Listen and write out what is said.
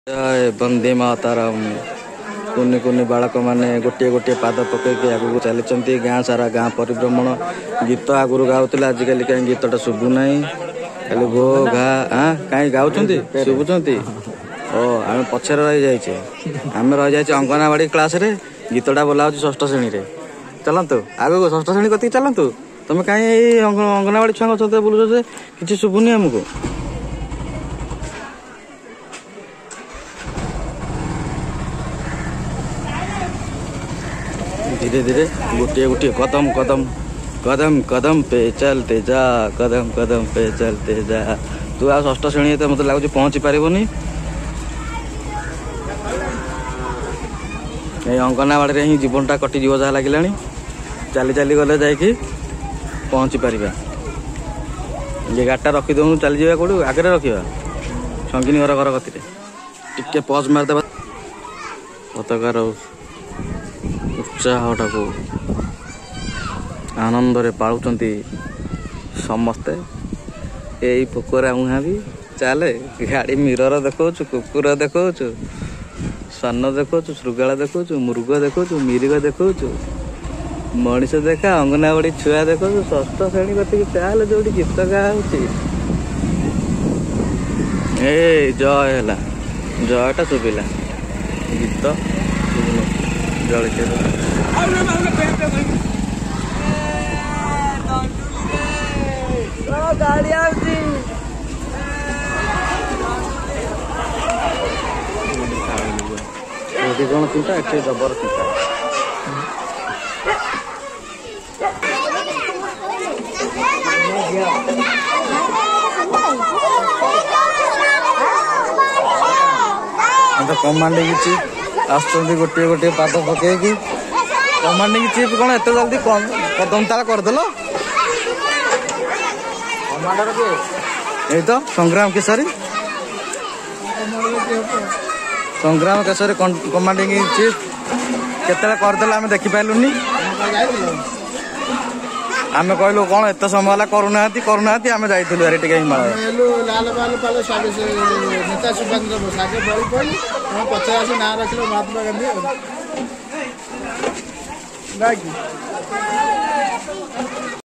जय वंदे मातरम। कुनि कुनि बालक मैंने गोटे गोटे पाद पकईकि आगू चली गाँ सारा गाँ परिभ्रमण गीत आगुरी गाँला आजिकल कहीं गीतटा शुभुना खाली गो घा कहीं गाँव शुभुंट ओ आम पचर रही जाइए आम रही जाइए अंगनवाड़ी क्लास रे गीतटा बोला षष्ठ श्रेणी रे चलतु आगो षष्ठ श्रेणी कति चलतु तुम कहीं अंगनवाड़ी छुआ सहित बुलूच कि शुभुनि आमको धीरे धीरे गोटे गोटे कदम कदम कदम कदम पे चलते जा कदम कदम पे चलते जा। तू आ षष्ठ श्रेणी तो मत लगुच पहुँची पारबनी अंगनवाड़ी रे ही जीवनटा कटिज जहाँ लगे चली चली गले जाकि पहुँची पार ये गाड़टा रखीदे चली जा कौट आगे रखा संगिनी घर घर कति टिके पज मारिदे पताकार उत्साहटा को आनंद पालुंट समस्ते यही पोकरा मुहा भी चले गाड़ी मिरर देखो कुकुर देखो सन देखो श्रृगाला देखो मृग देखो मिरिग देखो मनीष देखा अंगनवाड़ी छुआ देखो षष्ठ श्रेणी कति चाल जो गीत गाँव जय है जयटा शुभिला गीत गाड़ी कौन चिंता एटे जबर चिंता कमांडिंग चीफ आसुँच गोटे गोटे पाद पकईकि कमांडिंग चीफ कौन एत जल्दी कदम ताल करदेल ये तो संग्राम केसरी कमांडिंग चीफ केते करदेल आम देखिपारूनी आम कहलु कौन एत समय करूना आम जाइलु टे हिमालय नेता सुभाष बोस आगे बड़ी पड़ी पचास आसी ना रख महात्मा गांधी।